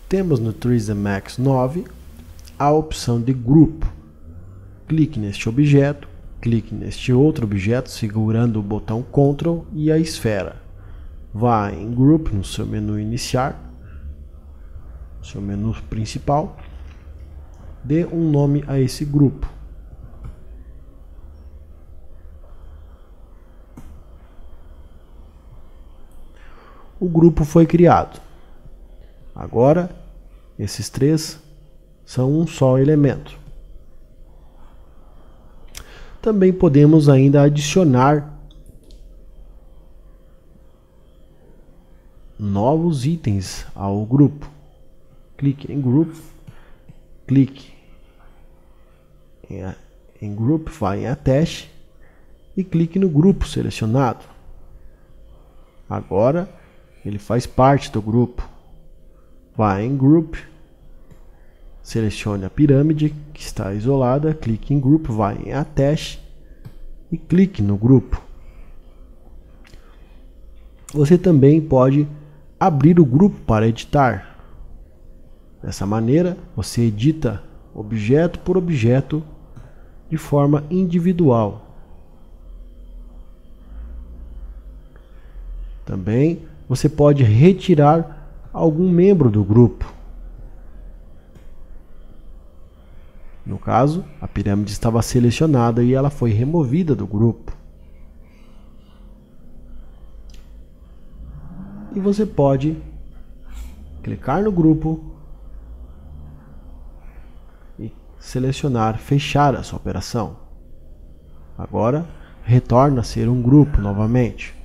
Temos no Trees Emacs 9 a opção de grupo. Clique neste objeto, clique neste outro objeto segurando o botão Ctrl e a esfera. Vá em Group no seu menu iniciar, seu menu principal, dê um nome a esse grupo. O grupo foi criado. Agora, esses três são um só elemento. Também podemos ainda adicionar novos itens ao grupo. Clique em Group, clique em Group, vá em Attach e clique no grupo selecionado. Agora ele faz parte do grupo. Vá em Group, selecione a pirâmide que está isolada, clique em Group, vá em Attach e clique no grupo. Você também pode abrir o grupo para editar. Dessa maneira, você edita objeto por objeto de forma individual. Também você pode retirar algum membro do grupo. No caso, a pirâmide estava selecionada e ela foi removida do grupo. E você pode clicar no grupo e selecionar fechar essa operação. Agora, retorna a ser um grupo novamente.